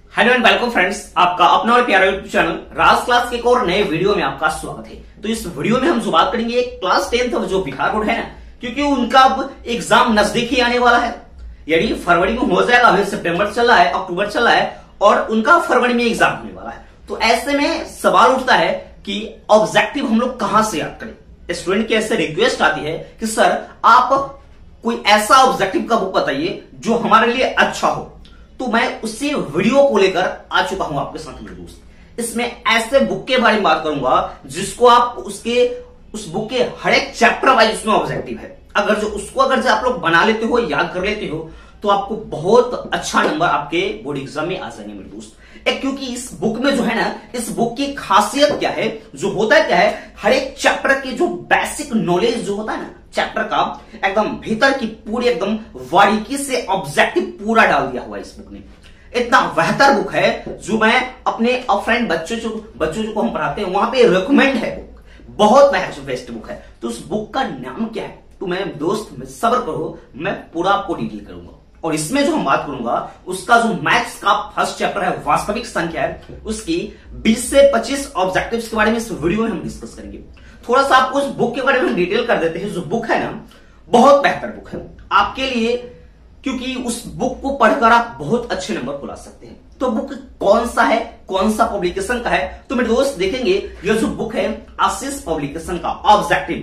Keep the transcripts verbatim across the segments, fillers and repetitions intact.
Hello and welcome friends, आपका अपना और प्यारा यूट्यूब चैनल राज क्लास के एक और नए वीडियो में आपका स्वागत है। तो इस वीडियो में हम जो बात करेंगे क्लास टेंथ जो बिहार बोर्ड है ना, क्योंकि उनका अब एग्जाम नजदीक ही आने वाला है, यानी फरवरी में हो जाएगा। अभी सितंबर चल रहा है, अक्टूबर चल रहा है और उनका फरवरी में एग्जाम होने वाला है। तो ऐसे में सवाल उठता है कि ऑब्जेक्टिव हम लोग कहां से याद करें। स्टूडेंट की ऐसे रिक्वेस्ट आती है कि सर आप कोई ऐसा ऑब्जेक्टिव का बुक बताइए जो हमारे लिए अच्छा हो। तो मैं उसी वीडियो को लेकर आ चुका हूं आपके साथ मेरे दोस्त। इसमें ऐसे बुक के बारे में बात करूंगा जिसको आप उसके उस बुक के हर एक चैप्टर वाइज उसमें ऑब्जेक्टिव है। अगर जो उसको अगर जो आप लोग बना लेते हो, याद कर लेते हो, तो आपको बहुत अच्छा नंबर आपके बोर्ड एग्जाम में आ जाएंगे मेरे दोस्त। एक क्योंकि इस बुक में जो है ना, इस बुक की खासियत क्या है, जो होता है क्या है, हर एक चैप्टर के जो बेसिक नॉलेज जो होता है ना चैप्टर का, एकदम भीतर की पूरी एकदम बारीकी से ऑब्जेक्टिव पूरा डाल दिया हुआ है इस बुक ने। इतना बेहतर बुक है जो मैं अपने फ्रेंड बच्चों जो बच्चों जो को हम पढ़ाते हैं वहां पे रिकमेंड है बुक, बहुत बेस्ट बुक है। तो उस बुक का नाम क्या है, तो मैं दोस्त सब्र करो, मैं पूरा आपको डिटेल करूंगा। और इसमें जो हम बात करूंगा उसका जो मैथ्स का फर्स्ट चैप्टर है, वास्तविक संख्या है, उसकी बीस से पच्चीस ऑब्जेक्टिव्स के बारे में इस वीडियो में हम डिस्कस करेंगे। थोड़ा सा आपको उस बुक के बारे में हम डिटेल कर देते हैं। जो बुक है ना, बहुत बेहतर बुक है आपके लिए, क्योंकि उस बुक को पढ़कर आप बहुत अच्छे नंबर को ला सकते हैं। तो बुक कौन सा है, कौन सा पब्लिकेशन का है, तो मेरे दोस्त देखेंगे यह जो बुक है आशीष पब्लिकेशन का ऑब्जेक्टिव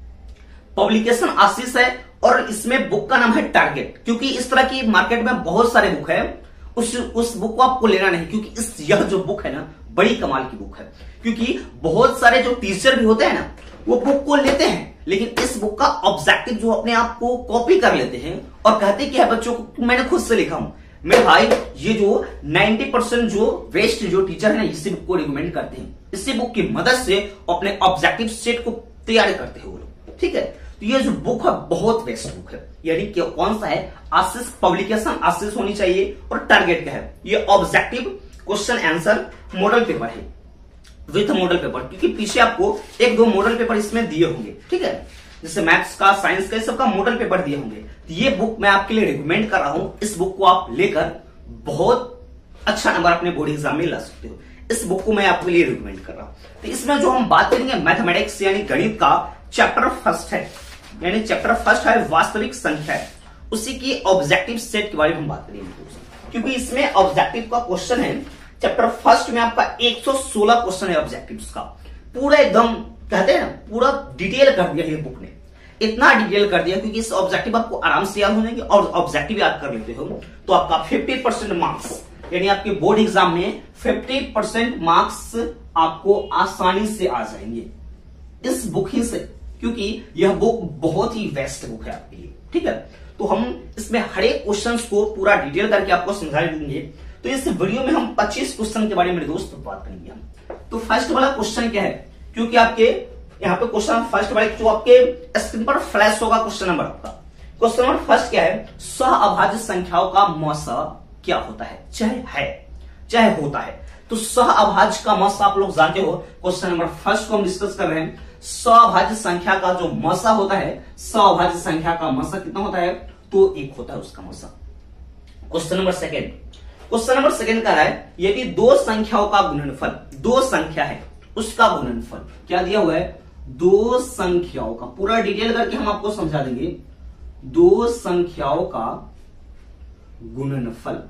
पब्लिकेशन आशीष है। और इसमें बुक का नाम है टारगेट, क्योंकि इस तरह की मार्केट में बहुत सारे बुक है, उस उस बुक को आपको लेना नहीं, क्योंकि इस यह जो बुक है ना बड़ी कमाल की बुक है। क्योंकि बहुत सारे जो टीचर भी होते हैं ना, वो बुक को लेते हैं, लेकिन इस बुक का ऑब्जेक्टिव जो अपने आप को कॉपी कर लेते हैं और कहते कि है बच्चों को मैंने खुद से लिखा हूं। मेरे भाई, ये जो नब्बे परसेंट जो वेस्ट जो टीचर है ना, इसी बुक को रिकमेंड करते हैं। इसी बुक की मदद से अपने ऑब्जेक्टिव सेट को तैयार करते हैं वो लोग, ठीक है। तो ये जो बुक है बहुत बेस्ट बुक है, यानी कि कौन सा है, आशीष पब्लिकेशन आशीष होनी चाहिए। और टारगेट क्या है, ये objective question answer model paper है, विथ मॉडल पेपर, क्योंकि पीछे आपको एक दो मॉडल पेपर इसमें दिए होंगे, ठीक है, जैसे मैथ्स का, साइंस का, सबका मॉडल पेपर दिए होंगे। तो ये बुक मैं आपके लिए रिकमेंड कर रहा हूं। इस बुक को आप लेकर बहुत अच्छा नंबर अपने बोर्ड एग्जाम में ला सकते हो। इस बुक को मैं आपके लिए रिकमेंड कर रहा हूं। तो इसमें जो हम बात करेंगे मैथमेटिक्स यानी गणित का चैप्टर फर्स्ट है, यानी चैप्टर फर्स्ट है वास्तविक संख्या है, उसी की ऑब्जेक्टिव सेट के बारे में हम बात करेंगे, क्योंकि इसमें ऑब्जेक्टिव का क्वेश्चन है। चैप्टर फर्स्ट में आपका एक सौ सोलह क्वेश्चन है ऑब्जेक्टिव्स का, पूरा एकदम कहते हैं ना पूरा डिटेल कर दिया है बुक ने। इतना डिटेल कर दिया क्योंकि इस ऑब्जेक्टिव आपको आराम से याद हो जाएंगे, और ऑब्जेक्टिव याद कर लेते हो तो आपका पचास परसेंट मार्क्स, यानी आपके बोर्ड एग्जाम में पचास परसेंट मार्क्स आपको आसानी से आ जाएंगे इस बुक ही से, क्योंकि यह बुक बहुत ही बेस्ट बुक है आपके लिए, ठीक है। तो हम इसमें हर एक क्वेश्चन को पूरा डिटेल करके आपको समझा देंगे। तो इस वीडियो में हम पच्चीस क्वेश्चन के बारे में दोस्त बात करेंगे हम। तो फर्स्ट वाला क्वेश्चन क्या है, क्योंकि आपके यहाँ पे क्वेश्चन फर्स्ट वाले जो आपके स्क्रीन पर फ्लैश होगा क्वेश्चन नंबर आपका, क्वेश्चन नंबर फर्स्ट क्या है, सह अभाज्य संख्याओं का मौसा क्या होता है, चाहे है चाहे होता है। तो सह अभाज्य का मौसा आप लोग जानते हो, क्वेश्चन नंबर फर्स्ट को हम डिस्कस कर रहे हैं। सह संख्या का जो मौसा होता है, सह संख्या का मौसा कितना होता है, तो एक होता है उसका मौसा। Question number second question number second का है, यदि दो संख्याओं का गुणनफल, दो संख्या है उसका गुणनफल क्या दिया हुआ है, दो संख्याओं का, पूरा डिटेल करके हम आपको समझा देंगे। दो संख्याओं का गुणनफल,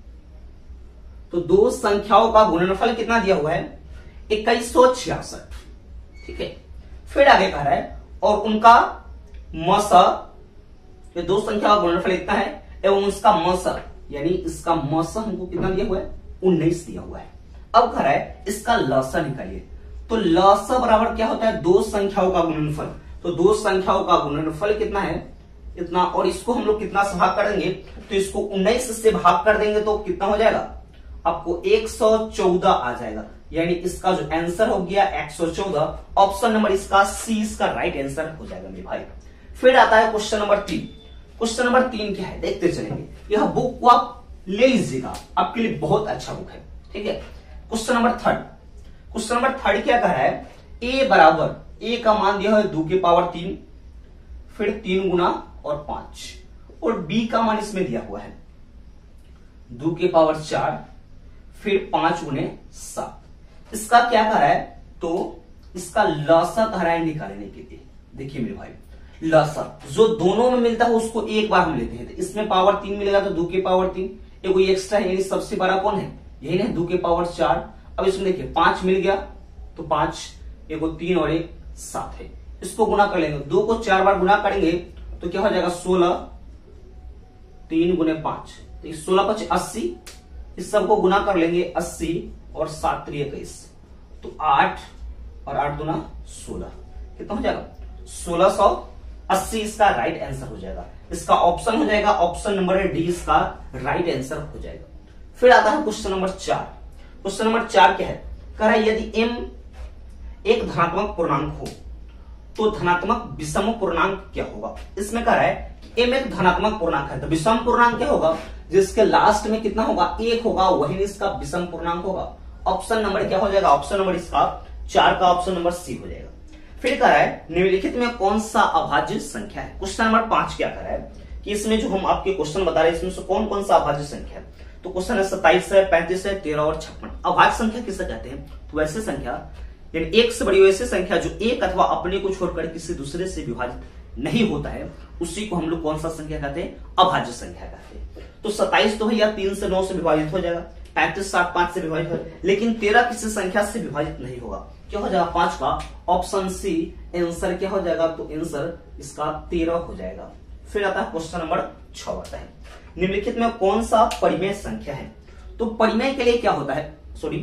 तो दो संख्याओं का गुणनफल कितना दिया हुआ है, इक्कीस सौ छियासठ, ठीक है। फिर आगे कह रहा है और उनका मौसा, ये दो संख्या का गुणनफल इतना है एवं उसका मौसा, यानी इसका मौसा हमको कितना दिया हुआ है, उन्नीस दिया हुआ है। अब कह रहा है इसका लसा निकालिए। तो लसा बराबर क्या होता है, दो संख्याओं का गुणनफल। तो दो संख्याओं का गुणनफल कितना है, इतना, और इसको हम लोग कितना से भाग कर देंगे, तो इसको उन्नीस से भाग कर देंगे तो कितना हो जाएगा, आपको एक सौ चौदह आ जाएगा। यानी इसका जो आंसर हो गया एक सौ चौदह, ऑप्शन नंबर इसका सी इसका राइट आंसर हो जाएगा मेरे भाई। फिर आता है क्वेश्चन नंबर तीन। क्वेश्चन नंबर तीन क्या है, देखते चलेंगे। यह बुक को आप ले लीजिएगा, आपके लिए बहुत अच्छा बुक है, ठीक है। Question number third question number third क्या कह रहा है, ए बराबर, ए का मान दिया है दो के पावर तीन, फिर तीन गुना और पांच, और बी का मान इसमें दिया हुआ है दो के पावर चार, फिर पांच गुने सात। इसका क्या कह रहा है, तो इसका लसा कह रहा है निकालने के लिए। देखिए मेरे भाई, लसा जो दोनों में मिलता है उसको एक बार हम लेते हैं, तो इसमें पावर तीन मिलेगा तो दो के पावर तीन, एक ये एक्स्ट्रा है, यानी सबसे बड़ा कौन है, यही ना, दो के पावर चार। अब इसमें देखिए पांच मिल गया तो पांच, एक तीन और एक सात है। इसको गुना कर लेंगे, दो को चार बार गुना करेंगे तो क्या हो जाएगा, सोलह, तीन गुने पांच, तो इस सोलह पच अस्सी, इस सबको गुना कर लेंगे, अस्सी और सात त्रिक इक्कीस, तो आठ और आठ दुना सोलह, कितना हो जाएगा, सोलह सौ अस्सी इसका राइट आंसर हो जाएगा। इसका ऑप्शन हो जाएगा, ऑप्शन नंबर डी इसका राइट आंसर हो जाएगा। फिर आता है क्वेश्चन नंबर चार। क्वेश्चन नंबर चार क्या है, कह रहा है यदि m एक धनात्मक पूर्णांक हो तो धनात्मक विषम पूर्णांक क्या होगा। इसमें कह रहा है कि m एक धनात्मक पूर्णांक है तो विषम पूर्णांक क्या होगा, जिसके लास्ट में कितना होगा, एक होगा, वही इसका विषम पूर्णांक होगा। ऑप्शन नंबर क्या हो जाएगा, ऑप्शन नंबर इसका चार का ऑप्शन नंबर सी हो जाएगा। फिर कह रहा है निम्नलिखित में कौन सा अभाज्य संख्या है। क्वेश्चन नंबर पांच क्या कह रहा है कि इसमें जो हम आपके क्वेश्चन बता रहे हैं इसमें से कौन कौन सा अभाज्य संख्या है। तो क्वेश्चन है सत्ताईस है, पैंतीस है, तेरह और छप्पन। अभाज्य संख्या किसे कहते हैं, तो वैसे संख्या यानी एक से बड़ी वैसी संख्या जो एक अथवा अपने को छोड़कर किसी दूसरे से विभाजित नहीं होता है, उसी को हम लोग कौन सा संख्या कहते हैं, अभाज्य संख्या कहते हैं। तो सत्ताईस तो भैया तीन से नौ से विभाजित हो जाएगा, पैंतीस सात पांच से विभाजित हो जाएगा, लेकिन तेरह किसी संख्या से विभाजित नहीं होगा। क्या हो जाएगा, पांच का ऑप्शन सी आंसर क्या हो जाएगा, तो आंसर इसका तेरह हो जाएगा। फिर आता है क्वेश्चन नंबर छह आता है निम्नलिखित में कौन सा परिमेय संख्या है। तो परिमेय के लिए क्या होता है, सॉरी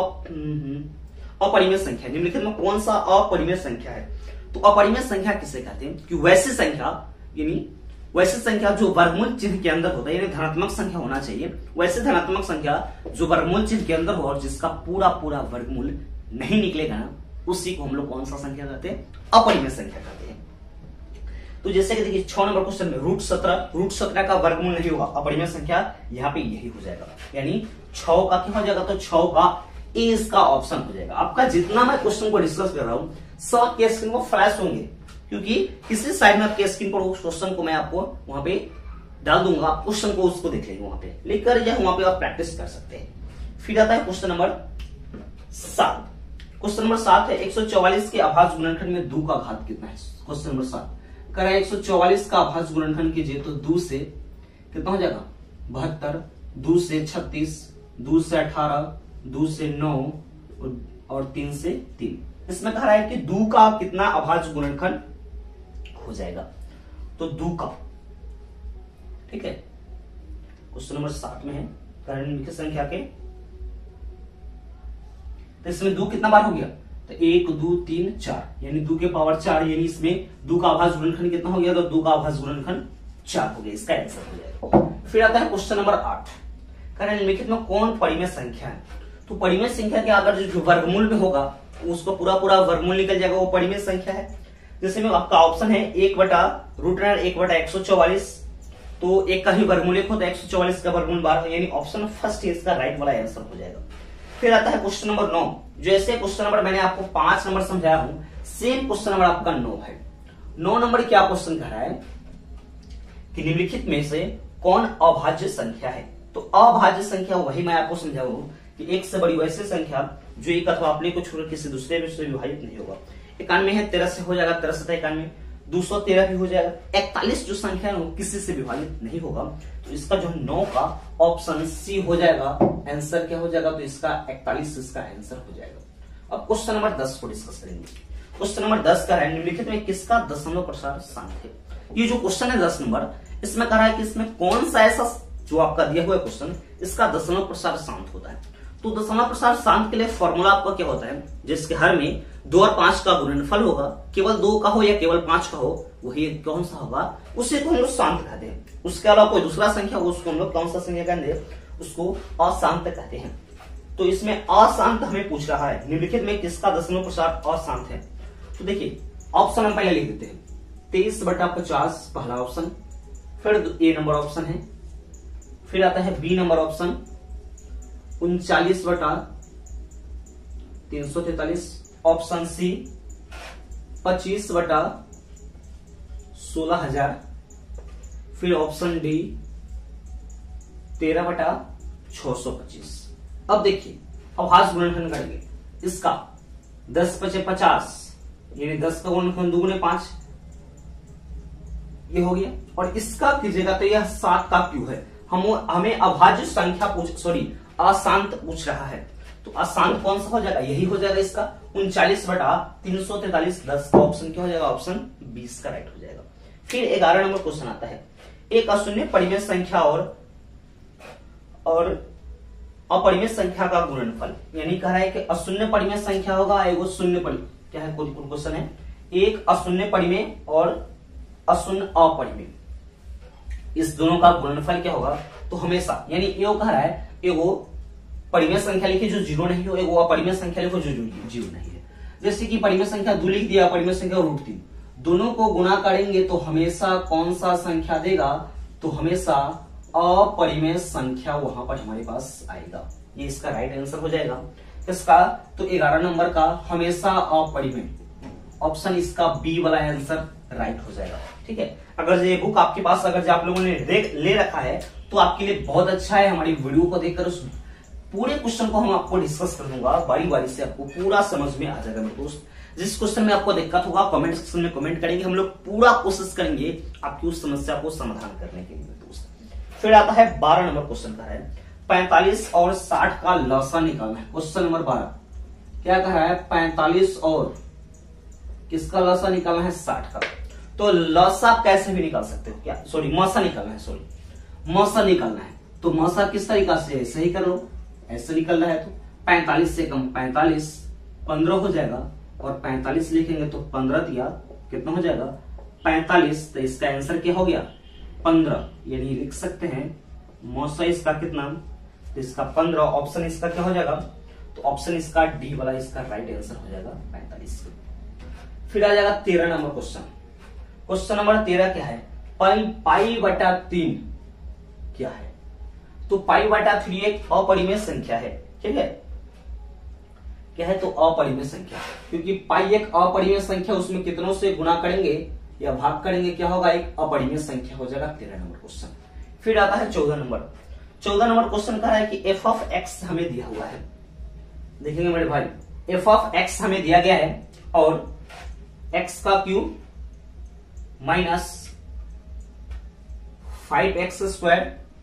अपरिमेय संख्या, निम्नलिखित में कौन सा अपरिमेय संख्या है। तो अपरिमेय संख्या किसे कहते हैं, कि वैसी संख्या यानी वैसी संख्या जो वर्गमूल चिन्ह के अंदर होता है, यानी धनात्मक संख्या होना चाहिए, वैसे धनात्मक संख्या जो वर्गमूल चिन्ह के अंदर हो और जिसका पूरा पूरा वर्गमूल नहीं निकलेगा ना, उसी को हम लोग कौन सा संख्या कहते हैं, अपरिमेय संख्या कहते हैं। तो जैसे कि देखिए छह नंबर क्वेश्चन में रूट सत्रह, रूट सत्रह का वर्गमूल नहीं होगा, अपरिमेय संख्या यहाँ पे यही हो जाएगा, यानी छह का क्या हो जाएगा, तो छह का ए इसका ऑप्शन हो जाएगा। आपका जितना मैं क्वेश्चन को डिस्कस कर रहा हूं सब के स्क्रीन को फ्लैश होंगे, क्योंकि किसी साइड में आपके स्क्रीन पर उस क्वेश्चन को मैं आपको वहां पे डाल दूंगा, आप क्वेश्चन को उसको देख लेंगे, वहां पे लिख कर या वहां पे आप प्रैक्टिस कर सकते हैं। फिर आता है क्वेश्चन नंबर सात। क्वेश्चन नंबर सात है एक सौ चौवालीस के अभाज्य गुणनखंड में दो का घात कितना है। क्वेश्चन नंबर सात कह रहा है एक सौ चौवालीस का अभाज्य गुणनखंड कीजिए तो दो से कितना हो जाएगा, बहत्तर, दो से छत्तीस, दो से अठारह, दो से नौ और तीन से तीन। इसमें कह रहा है कि दो का कितना अभाज्य गुणनखंड हो जाएगा, तो दो का, ठीक है, क्वेश्चन नंबर सात में है निम्नलिखित संख्या के, तो इसमें दो कितना बार हो गया, तो एक दो तीन चार, यानी दो के पावर चार, यानी इसमें दो का अभाज्य गुणनखंड कितना हो गया, तो दो का अभाज्य गुणनखंड चार हो गया, इसका आंसर हो जाएगा। फिर आता है क्वेश्चन नंबर आठ, कह रहे हैं निम्नलिखित में कौन परिमेय संख्या है। तो परिमेय संख्या के अगर जो वर्गमूल में होगा उसको पूरा पूरा वर्गमूल निकल जाएगा, वो परिमेय संख्या है। जैसे में आपका ऑप्शन है एक बटा रूट एक बटा एक सौ चौवालीस, तो एक का ही वर्गमूल एक होता है, एक सौ चौवालीस का वर्गमूल बारह, यानी ऑप्शन फर्स्ट इसका राइट वाला आंसर हो जाएगा। फिर आता है क्वेश्चन नंबर नौ। जैसे क्वेश्चन नंबर मैंने आपको पांच नंबर समझाया हूं, सेम क्वेश्चन नंबर आपका नौ है। नौ नंबर क्या क्वेश्चन कह रहा है कि निम्नलिखित में से कौन अभाज्य संख्या है। तो अभाज्य संख्या वही मैं आपको समझाऊं कि एक से बड़ी वैसी संख्या जो एक अथवा अपने को छोड़कर किसी दूसरे से विभाजित नहीं होगा। इक्यानवे है, तेरह से हो जाएगा, तेरह सत्ता इक्यानवे, दो सौ तेरह भी हो जाएगा। इकतालीस जो संख्या है वो किसी से विभाजित नहीं होगा, तो इसका जो नौ का ऑप्शन सी हो जाएगा, आंसर क्या हो जाएगा, तो इसका इकतालीस इसका आंसर हो जाएगा। अब क्वेश्चन नंबर दस को डिस्कस करेंगे। क्वेश्चन नंबर दस का है निम्नलिखित में किसका दशमलव प्रसार शांत है। ये जो क्वेश्चन है दस नंबर, इसमें कह रहा है कि इसमें कौन सा ऐसा जो आपका दिया हुआ क्वेश्चन इसका दशमलव प्रसार शांत होता है। तो दशमलव प्रसार शांत के लिए फॉर्मूला आपका क्या होता है, जिसके हर में दो और पांच का गुणनफल होगा, केवल दो का हो या केवल पांच का हो, वही कौन सा होगा, उसे को हम लोग शांत कहते हैं। उसके अलावा कोई दूसरा संख्या हो उसको हम लोग कौन सा संख्या कहते हैं, उसको अशांत कहते हैं। तो इसमें अशांत हमें पूछ रहा है निम्नलिखित में किसका दशमलव प्रसार अशांत है। तो देखिए ऑप्शन हम पहले लिख देते हैं, तेईस बटा पचास पहला ऑप्शन, फिर ए नंबर ऑप्शन है, फिर आता है बी नंबर ऑप्शन उनचालीस बटा तीन सौ तैतालीस, ऑप्शन सी पच्चीस बटा सोलह हजार, फिर ऑप्शन डी तेरह बटा छह सौ पच्चीस। अब देखिए अभाज्य गुणनखंड करेंगे इसका दस पचे पचास यानी दस का गुणनखंड दुगुने पांच, ये हो गया। और इसका कीजिएगा तो यह सात का क्यू है। हम हमें अभाज्य संख्या पूछ सॉरी अशांत पूछ रहा है, तो अशांत कौन सा हो जाएगा, यही हो जाएगा इसका उनचालीस बटा तीन सौ तैतालीस दस का ऑप्शन क्या हो जाएगा, ऑप्शन बीस का राइट हो जाएगा। फिर ग्यारह नंबर क्वेश्चन आता है, एक अशून्य परिमेय संख्या और और अपरिमेय संख्या का गुणनफल, यानी कह रहा है कि अशून्य परिमेय संख्या होगा एगो शून्य परिमेय, क्या है क्वेश्चन है, एक अशून्य परिमेय और अशून्य अपरिमेय, इस दोनों का गुणनफल क्या होगा। तो हमेशा यानी ये कह रहा है एगो परिमेय संख्या लिखी जो जीरो नहीं हो, एगो अपरिमेय संख्या लिखो जो जीरो नहीं है। जैसे कि परिमेय संख्या दो लिख दिया, अपरिमेय संख्या रूट तीन, दोनों को गुणा करेंगे तो हमेशा कौन सा संख्या देगा, तो हमेशा अपरिमेय संख्या वहां पर हमारे पास आएगा। ये इसका राइट आंसर हो जाएगा इसका। तो ग्यारह नंबर का हमेशा अपरिमेय, ऑप्शन इसका बी वाला आंसर राइट हो जाएगा। ठीक है, अगर ये बुक आपके पास अगर आप लोगों ने ले रखा है तो आपके लिए बहुत अच्छा है। हमारी वीडियो को देखकर उस पूरे क्वेश्चन को हम आपको डिस्कस कर दूंगा, बारी बारी से आपको पूरा समझ में आ जाएगा मेरे दोस्त। जिस क्वेश्चन में आपको दिक्कत होगा कमेंट सेक्शन में कमेंट करेंगे, हम लोग पूरा कोशिश करेंगे आपकी उस समस्या को समाधान करने के लिए दोस्त। फिर आता है बारह नंबर क्वेश्चन का है, पैंतालीस और साठ का लसा निकालना है। क्वेश्चन नंबर बारह क्या कह रहा है, पैंतालीस और किसका लसा निकालना है, साठ का। तो लसा कैसे भी निकाल सकते हो, क्या सॉरी मसा निकालना है, सॉरी मसा निकालना है। तो मसा किस तरीका से, ऐसे ही कर लो, ऐसे निकल रहा है तो पैंतालीस से कम पैंतालीस पंद्रह हो जाएगा, और पैंतालीस लिखेंगे तो पंद्रह दिया कितना हो जाएगा पैंतालीस, तो इसका आंसर क्या हो गया पंद्रह, यानी लिख सकते हैं मौसा इसका कितना, तो इसका पंद्रह, ऑप्शन इसका क्या हो जाएगा, तो ऑप्शन इसका डी वाला इसका राइट आंसर हो जाएगा पैंतालीस। फिर आ जाएगा तेरह नंबर क्वेश्चन। क्वेश्चन नंबर तेरह क्या है, पाई पाई बटा तीन क्या है। तो पाई बटा थ्री एक अपरिमेय संख्या है। ठीक है, क्या है, तो अपरिमेय संख्या, क्योंकि पाई एक अपरिमेय संख्या, उसमें कितनों से गुणा करेंगे या भाग करेंगे क्या होगा, एक अपरिमेय संख्या हो जाएगा। तेरह नंबर क्वेश्चन। फिर आता है चौदह नंबर। चौदह नंबर क्वेश्चन कह रहा है कि एफ ऑफ एक्स हमें दिया हुआ है, देखेंगे मेरे भाई, एफ ऑफ एक्स हमें दिया गया है और एक्स का cube minus five x square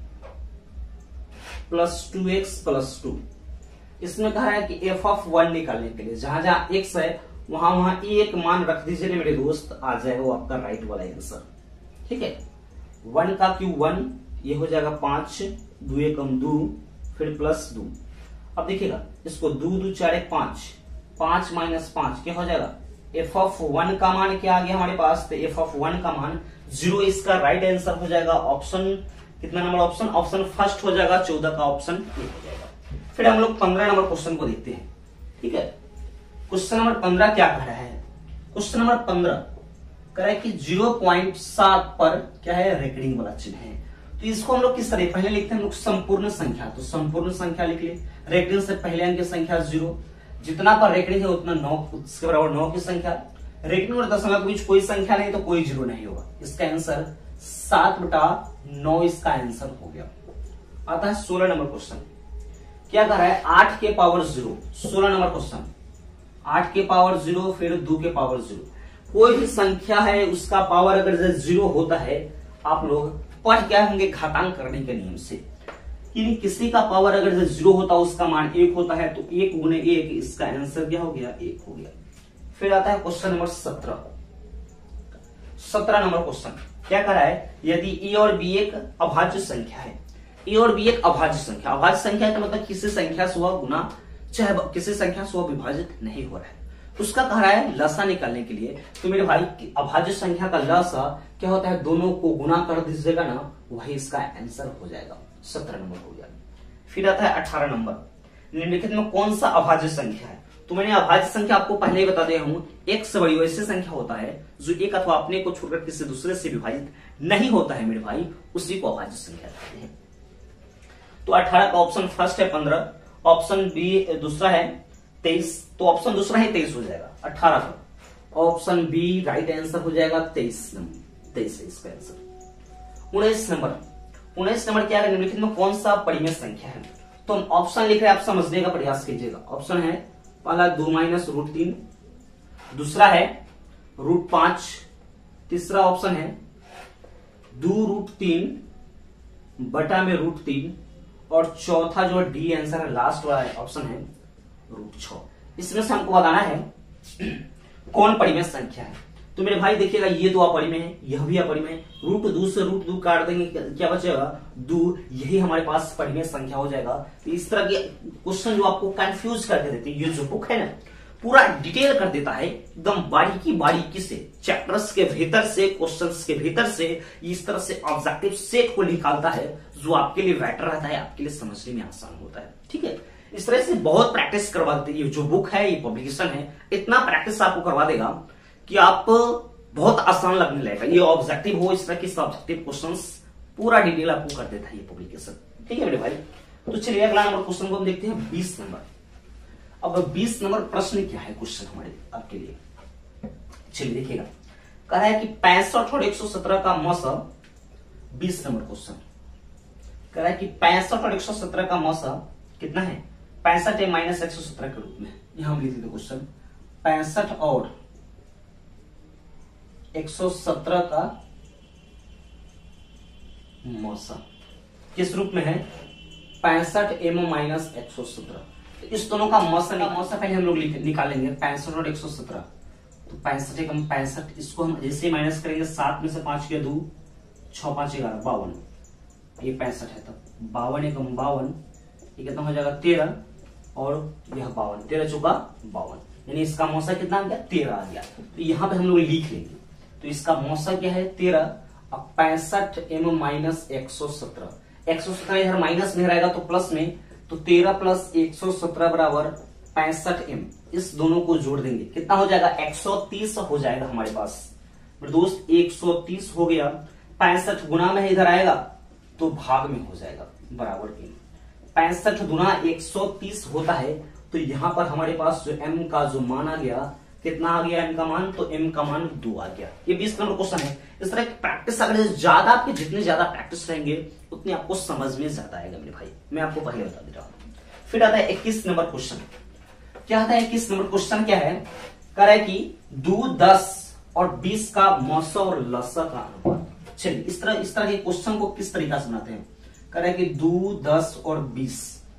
plus two x plus two. इसमें कहा है कि एफ ऑफ वन निकालने के लिए जहां जहां एक्स है वहां वहां एक मान रख दीजिए मेरे दोस्त, आ जाएगा वो आपका राइट वाला आंसर। ठीक है, वन का क्यूब वन, ये हो जाएगा पांच, दो एकम दो, फिर प्लस दो। अब देखिएगा इसको दो दो चार एक पांच, पांच माइनस पांच क्या हो जाएगा, एफ ऑफ वन का मान क्या आ गया हमारे पास, तो एफ ऑफ वन का मान जीरो, इसका राइट आंसर हो जाएगा ऑप्शन कितना नंबर, ऑप्शन ऑप्शन फर्स्ट हो जाएगा, चौदह का ऑप्शन ए हो जाएगा। फिर हम लोग पंद्रह नंबर क्वेश्चन को देखते हैं। ठीक है, क्वेश्चन नंबर पंद्रह क्या कह रहा है, क्वेश्चन नंबर पंद्रह कह रहा है कि जीरो पॉइंट सात पर क्या है, रेकरिंग वाला चिन्ह है। तो इसको हम लोग किस तरह पहले लिखते हैं हम लोग संपूर्ण संख्या, तो संपूर्ण संख्या लिख ले, रेकरिंग से पहले अंक की संख्या जीरो, जितना पर रेकरिंग है उतना नौ, उसके बराबर नौ की संख्या, रेकरिंग और दशमलव के बीच कोई संख्या नहीं तो कोई जीरो नहीं होगा। इसका आंसर सात बटा नौ इसका आंसर हो गया। आता है सोलह नंबर क्वेश्चन, क्या कह रहा है, आठ के पावर जीरो। सोलह नंबर क्वेश्चन, आठ के पावर जीरो फिर दो के पावर जीरो, कोई भी संख्या है उसका पावर अगर जीरो होता है, आप लोग पढ़ क्या होंगे घातांक करने के नियम से, यानी किसी का पावर अगर जीरो होता है उसका मान एक होता है, तो एक गुने एक, इसका आंसर क्या हो गया, एक हो गया। फिर आता है क्वेश्चन नंबर सत्रह। सत्रह नंबर क्वेश्चन क्या कर रहा है, यदि ए और बी एक अभाज्य संख्या है, ए और बी एक अभाज्य संख्या, अभाज्य संख्या का मतलब किसी संख्या से वह गुना चाहे किसी संख्या से वह विभाजित नहीं हो रहा है, उसका कह रहा है लसा निकालने के लिए। तो मेरे भाई अभाज्य संख्या का लसा क्या होता है, दोनों को गुना कर दीजिएगा ना, वही इसका आंसर हो जाएगा। सत्रह नंबर हो गया। फिर आता है अठारह नंबर, निम्नलिखित में कौन सा अभाज्य संख्या है। तो मैंने अभाज्य संख्या आपको पहले ही बता दिया हूं, एक से बड़ी वैसी संख्या होता है जो एक अथवा अपने को छोड़कर किसी दूसरे से विभाजित नहीं होता है मेरे भाई, उसी को अभाज्य संख्या कहते हैं। तो अठारह का ऑप्शन फर्स्ट है पंद्रह, ऑप्शन बी दूसरा है तेईस, तो ऑप्शन दूसरा है तेईस हो जाएगा अठारह का, ऑप्शन बी राइट आंसर हो जाएगा तेईस नंबर, तेईस है इसका आंसर। उन्नीस नंबर, उन्नीस नंबर क्या है, निम्नलिखित में कौन सा परिमेय संख्या है। तो हम ऑप्शन लिख रहे हैं, आप समझने का प्रयास कीजिएगा। ऑप्शन है पहला दो माइनस रूट तीन, दूसरा है रूट पांच, तीसरा ऑप्शन है दो रूट तीन बटा में रूट तीन, और चौथा जो डी आंसर है लास्ट वाला ऑप्शन है रूट छ। इसमें से हमको बताना है कौन परिमेय संख्या है। तो मेरे भाई देखिएगा, ये दो अपरिमेय है, यह भी अपरिमेय है। रूट दो से रूट दो काट देंगे, क्या बचेगा दो, यही हमारे पास परिमेय संख्या हो जाएगा। तो इस तरह के क्वेश्चन जो आपको कंफ्यूज करके देते हैं, ये जो बुक है ना पूरा डिटेल कर देता है, एकदम बारीकी बारीकी से चैप्टर्स के भीतर से, क्वेश्चंस के भीतर से इस तरह से ऑब्जेक्टिव सेट को निकालता है, जो आपके लिए बेटर रहता है, आपके लिए समझने में आसान होता है। ठीक है, इस तरह से बहुत प्रैक्टिस करवा देते हैं। ये जो बुक है, ये पब्लिकेशन है, इतना प्रैक्टिस आपको करवा देगा कि आप बहुत आसान लगने लगेगा। ये ऑब्जेक्टिव हो, इस तरह के ऑब्जेक्टिव क्वेश्चंस पूरा डिटेल आपको कर देता है ये पब्लिकेशन। ठीक है मेरे भाई, तो चलिए अगला नंबर क्वेश्चन को हम देखते हैं, बीस नंबर। अब बीस नंबर प्रश्न क्या है क्वेश्चन हमारे आपके लिए, चलिए देखिएगा। कह रहा है कि पैंसठ और एक सौ सत्रह का मौसा, बीस नंबर क्वेश्चन कह रहा है कि पैंसठ और एक सौ सत्रह का मौसा कितना है, पैंसठ है माइनस एक सौ सत्रह के रूप में। यहां हम लिख देते क्वेश्चन, पैंसठ और एक सौ सत्रह का मौसा किस रूप में है, पैंसठ एम माइनस एक सौ सत्रह। इस दोनों का मौसा मौसा पहले हम लोग निकालेंगे, पैंसठ और एक सौ सत्रह। तो पैंसठ एकम पैंसठ, इसको हम जैसे माइनस करेंगे, सात में से पांच किया दो, छह पांच ग्यारह, बावन, ये पैंसठ है। तब बावन एकम बावन, ये कितना हो जाएगा तेरह, और यह बावन, तेरह चौका बावन, यानी इसका मौसा कितना आ गया, तेरह आ गया। तो यहाँ पे हम लोग लिख लेंगे, तो इसका मौसा क्या है तेरह, अब पैंसठ एम माइनस एक सौ सत्रह, एक सौ सत्रह इधर माइनस में रहेगा तो प्लस में, तो तेरह प्लस एक सौ सत्रह बराबर पैंसठ एम, इस दोनों को जोड़ देंगे, कितना हो जाएगा एक सौ तीस हो जाएगा हमारे पास। मेरे दोस्त एक सौ तीस हो गया, पैंसठ गुना में इधर आएगा तो भाग में हो जाएगा, बराबर तीन। पैंसठ गुना एक सौ तीस होता है, तो यहां पर हमारे पास जो एम का जो मान आ गया, कितना आ गया एम का मान, तो एम का मान दो आ गया। ये बीस नंबर क्वेश्चन है। इस तरह की प्रैक्टिस अगर ज्यादा आपके जितने ज्यादा प्रैक्टिस रहेंगे उतने आपको समझ में ज्यादा आएगा मेरे भाई, मैं आपको पहले बता दे रहा हूं। फिर आता है इक्कीस नंबर क्वेश्चन। क्या आता है इक्कीस नंबर क्वेश्चन, क्या है, कह रहा है कि दो, दस और बीस का मौसा और लसा का अनुपात। चलिए इस तरह इस तरह के क्वेश्चन को किस तरीका से बनाते हैं। कह रहा है कि दो, दस और बीस,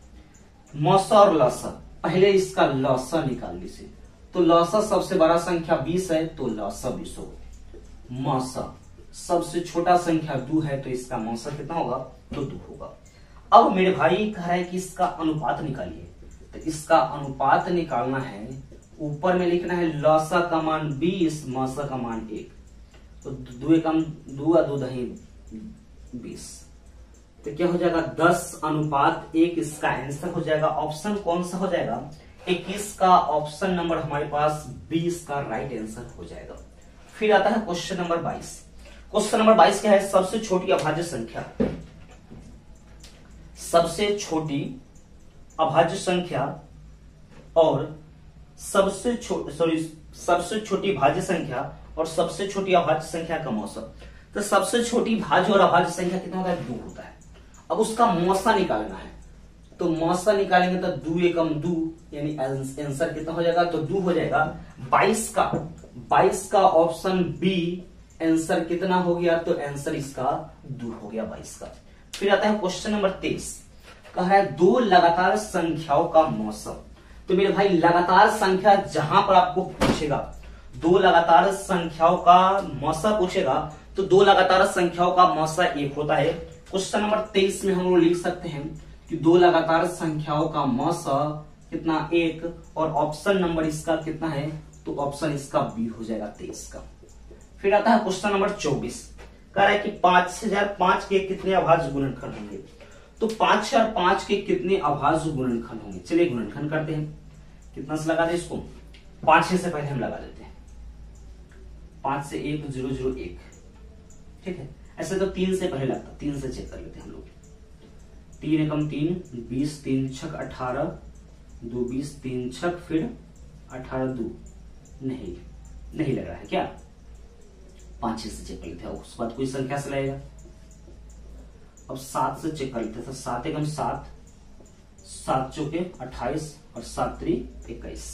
मौसा और लसा, पहले इसका लसा निकाल लीजिए। तो लौसा सबसे बड़ा संख्या बीस है, तो लौसा बीस होगा। मौसा सबसे छोटा संख्या दो है, तो इसका मौसा कितना होगा, तो दो होगा। अब मेरे भाई कह रहा है कि इसका अनुपात निकालिए, तो इसका अनुपात निकालना है, ऊपर में लिखना है लौसा का मान बीस, मौसा का मान एक, तो दो एकम दो, दो दही बीस, तो क्या हो जाएगा दस अनुपात एक, इसका आंसर हो जाएगा। ऑप्शन कौन सा हो जाएगा, इक्कीस का ऑप्शन नंबर हमारे पास बीस का राइट आंसर हो जाएगा। फिर आता है क्वेश्चन नंबर बाईस। क्वेश्चन नंबर बाईस क्या है, सबसे छोटी अभाज्य संख्या, सबसे छोटी अभाज्य संख्या और सबसे छोटी सॉरी सबसे छोटी भाज्य संख्या और सबसे छोटी अभाज्य संख्या का मौसा। तो सबसे छोटी भाज्य और अभाज्य संख्या कितना होता है, दो होता है। अब उसका मौसा निकालना है, तो मौसा निकालेंगे तो दो एकम दो, यानी आंसर कितना हो जाएगा, तो दो हो जाएगा। बाईस का बाईस का ऑप्शन बी आंसर कितना हो गया, तो आंसर इसका दो हो गया बाईस का। फिर आता है क्वेश्चन नंबर तेईस, कहा है दो लगातार संख्याओं का मौसा। तो मेरे भाई लगातार संख्या जहां पर आपको पूछेगा, दो लगातार संख्याओं का मौसा पूछेगा, तो दो लगातार संख्याओं का मौसा एक होता है। क्वेश्चन नंबर तेईस में हम लोग लिख सकते हैं कि दो लगातार संख्याओं का मौसा कितना, एक, और ऑप्शन नंबर इसका कितना है, तो ऑप्शन इसका बी हो जाएगा तेईस का। फिर आता है क्वेश्चन नंबर चौबीस, कह रहा है कि पांच हजार पांच के कितने अभाज्य गुणनखंड होंगे। तो पांच हजार पांच के कितने अभाज्य गुणनखंड होंगे, चलिए गुणनखंड करते हैं। कितना से लगा दे इसको, पांच छह से पहले हम लगा देते हैं, पांच से एक जीरो जीरो एक, ठीक है। ऐसे तो तीन से पहले लगता, तीन से चेक कर लेते हैं हम लोग। तीन एकम तीन, बीस, तीन छक अठारह, दो बीस, तीन छक फिर अठारह, दो नहीं नहीं लग रहा है क्या, पांच छह से चेक कर लेते हैं। उसके बाद कोई संख्या से लगेगा। अब सात से चेक कर लेते हैं, तो सात एकम सात, सात चौके अट्ठाईस और सात त्री इक्कीस।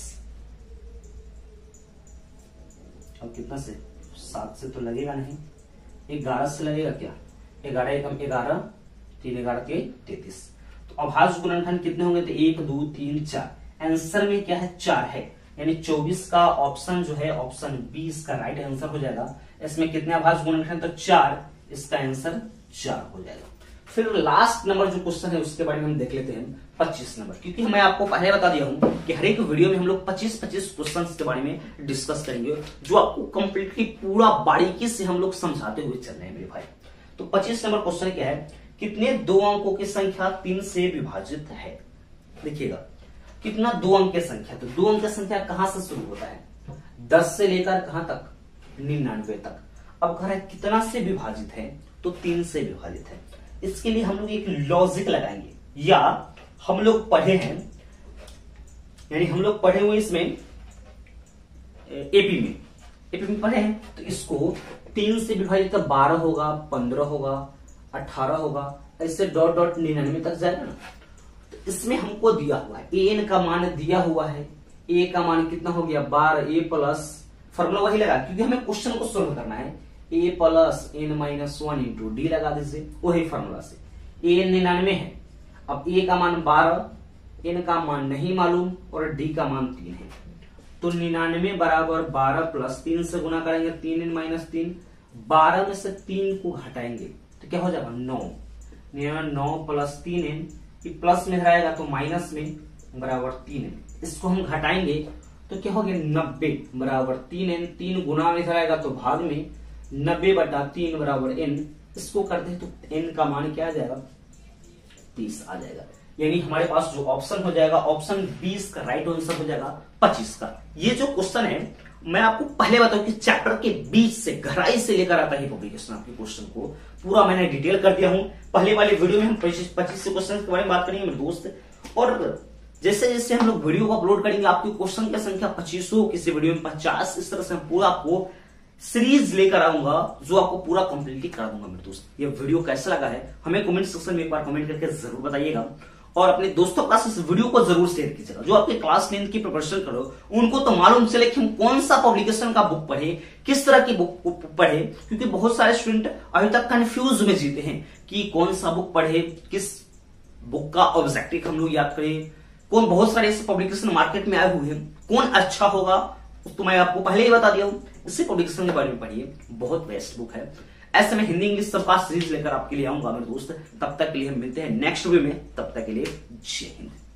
अब कितना से, सात से तो लगेगा नहीं, ग्यारह से लगेगा क्या, ग्यारह एकम ग्यारह, तीन ग्यारह के तैतीस। तो अभाज्य गुणनखंड कितने होंगे, तो एक दो तीन चार। आंसर में क्या है, चार है, यानी चौबीस का ऑप्शन जो है ऑप्शन बी इसका राइट आंसर हो जाएगा। इसमें कितने अभाज्य गुणनखंड, तो चार, इसका आंसर चार हो जाएगा। फिर लास्ट नंबर जो क्वेश्चन है उसके बारे में हम देख लेते हैं, पच्चीस नंबर, क्योंकि मैं आपको पहले बता दिया हूं कि हर एक वीडियो में हम लोग पच्चीस पच्चीस क्वेश्चन के बारे में डिस्कस करेंगे, जो आपको कंप्लीटली पूरा बारीकी से हम लोग समझाते हुए चल रहे हैं मेरे भाई। तो पच्चीस नंबर क्वेश्चन क्या है, कितने दो अंकों की संख्या तीन से विभाजित है। देखिएगा कितना दो अंक की संख्या, तो दो अंक की संख्या कहां से शुरू होता है, दस से लेकर कहां तक, निन्यानवे तक। अब कह रहा है कितना से विभाजित है, तो तीन से विभाजित है। इसके लिए हम लोग एक लॉजिक लगाएंगे, या हम लोग पढ़े हैं, यानी हम लोग पढ़े हुए इसमें एपी में एपी में पढ़े हैं, तो इसको तीन से विभाजित तो बारह होगा, पंद्रह होगा, अठारह होगा, ऐसे डॉट डॉट निन्यानवे तक जाएगा ना। तो इसमें हमको दिया हुआ है एन का मान दिया हुआ है, ए का मान कितना हो गया बारह, ए प्लस फॉर्मूला वही लगा, क्योंकि हमें क्वेश्चन को सोल्व करना है, a plus n minus one into d लगा दीजिए वही फॉर्मूला से। ए निन्यानवे है, अब ए का मान बारह, एन का मान नहीं मालूम और डी का मान तीन है, तो निन्यानवे बराबर बारह प्लस तीन से गुना करेंगे, तीन एन माइनस तीन, बारह में से तीन को घटाएंगे तो क्या हो जाएगा नौ, निन्यानवे नौ प्लस तीन एन, प्लस में रहेगा तो माइनस में बराबर तीन एन, इसको हम घटाएंगे तो क्या हो गया नब्बे बराबर तीन एन, तीन गुना में रहेगा तो भाग में, नब्बे बटा तीन बराबर एन, इसको करते हैं तो एन का मान क्या आ जाएगा तीस आ जाएगा। यानी हमारे पास जो ऑप्शन हो जाएगा ऑप्शन बीस का राइट आंसर हो जाएगा पच्चीस का। ये जो क्वेश्चन है मैं आपको पहले बताऊं कि चैप्टर के बीच से गहराई से लेकर आता है पब्लिकेशन आपके क्वेश्चन को पूरा मैंने डिटेल कर दिया हूं। पहले वाले वीडियो में हम पच्चीस पच्चीस क्वेश्चन के बारे में बात करेंगे मेरे दोस्त, और जैसे जैसे हम लोग वीडियो को अपलोड करेंगे आपकी क्वेश्चन की संख्या पच्चीस हो, किसी वीडियो में पचास, इस तरह से हम पूरा आपको सीरीज लेकर आऊंगा जो आपको पूरा कंप्लीटली करा दूंगा मेरे दोस्त। ये वीडियो कैसा लगा है हमें कमेंट सेक्शन में एक बार कमेंट करके जरूर बताइएगा, और अपने दोस्तों के पास इस वीडियो को जरूर शेयर कीजिएगा। जो आपके क्लास टेंथ की प्रिपरेशन करो उनको तो मालूम चले कि हम कौन सा पब्लिकेशन का बुक पढ़े, किस तरह की बुक पढ़े, क्योंकि बहुत सारे स्टूडेंट अभी तक कंफ्यूज में जीते हैं कि कौन सा बुक पढ़े, किस बुक का ऑब्जेक्टिव हम लोग याद करें, कौन बहुत सारे ऐसे पब्लिकेशन मार्केट में आए हुए हैं, कौन अच्छा होगा, तो मैं आपको पहले ही बता दिया हूं। इसी पब्लिकेशन के बारे में पढ़िए, बहुत बेस्ट बुक है। ऐसे में हिंदी इंग्लिश सब पास सीरीज लेकर आपके लिए आऊंगा मेरे दोस्त। तब तक के लिए हम मिलते हैं नेक्स्ट वीडियो में, तब तक के लिए जय हिंद।